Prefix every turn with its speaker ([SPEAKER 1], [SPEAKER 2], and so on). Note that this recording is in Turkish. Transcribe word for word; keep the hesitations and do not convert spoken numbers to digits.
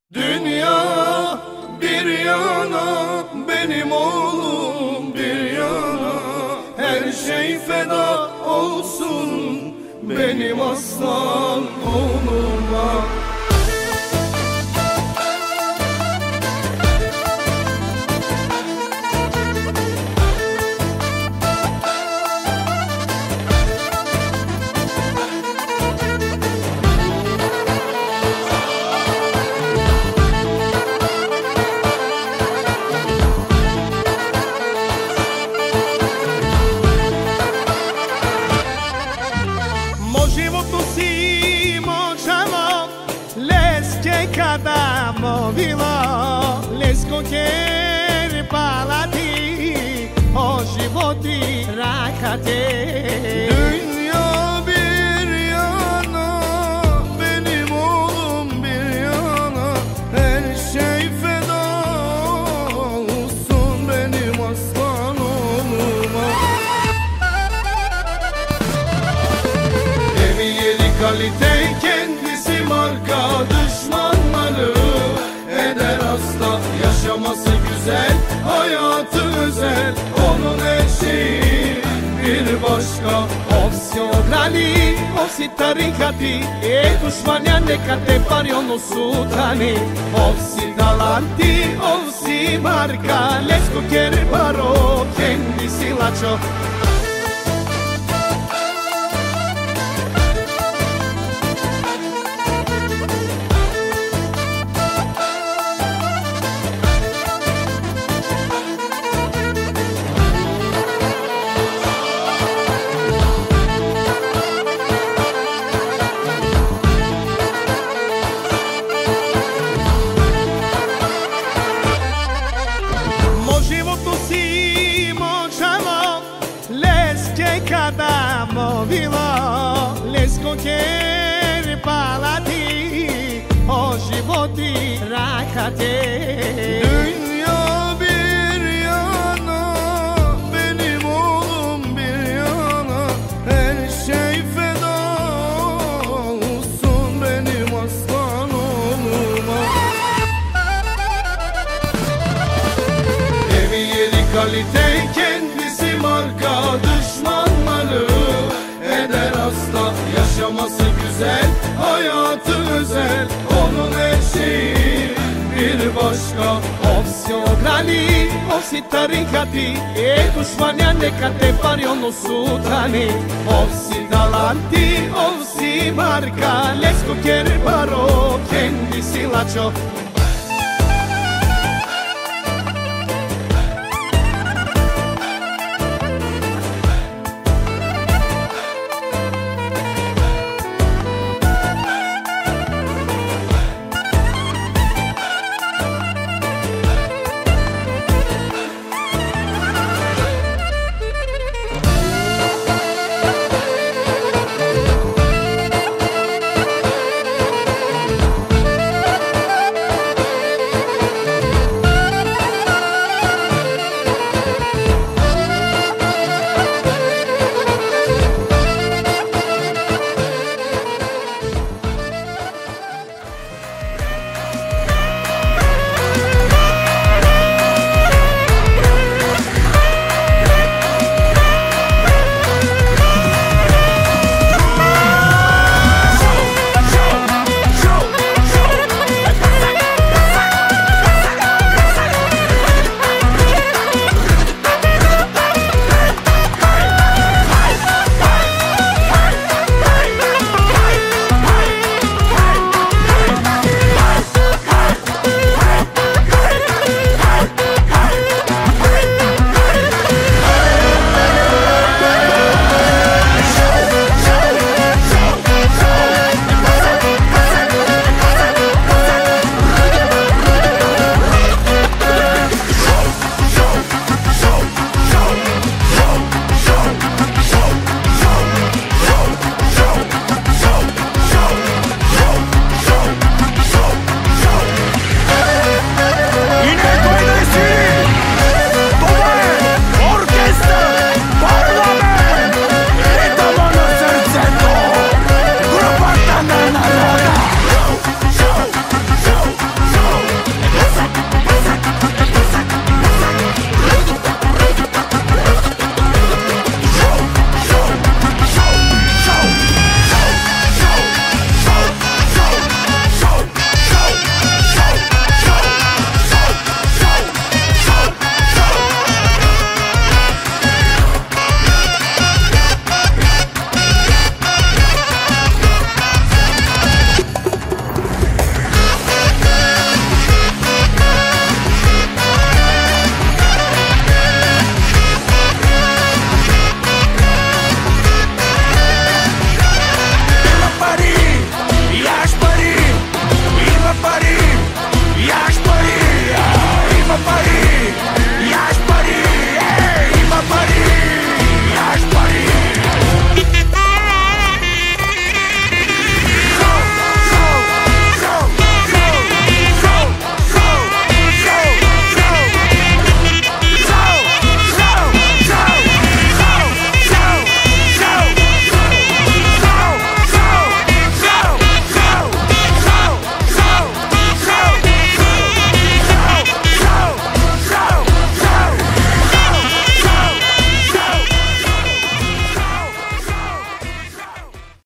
[SPEAKER 1] Dünya bir yana, benim oğlum bir yana. Her şey feda olsun benim aslan oğluma.
[SPEAKER 2] Kada movilo lesko kjer palati o životi rakate.
[SPEAKER 1] Dünya bir yana, benim oğlum bir yana. Her şey feda olsun benim aslan oğluma. Evi yeri kalite, kendisi marka. Düşmanları eder hasta, yaşaması güzel, hayatı özel. Onun her şeyi bir başka.
[SPEAKER 2] Ovsi ograni, ovsi tarikati, e dušmanja neka te pari ono sutani. Ovsi talanti, ovsi marka, lesko kjer baro, kendisi lačo. Kada movilo lesko kjer palati o životi rakate.
[SPEAKER 1] Dünya bir yana, benim oğlum bir yana. Her şey feda olsun benim aslan oğluma. Evi yeri kalite, kendisi marka. Düşmanları eder hasta, yaşaması güzel, hayatı özel. Onun her şeyi bir başka.
[SPEAKER 2] Ovsi ograni, ovsi tarikati, e dušmanja neka te pari ono sutani. Ovsi talanti, ovsi marka, lesko kjer baro, kendisi lačo.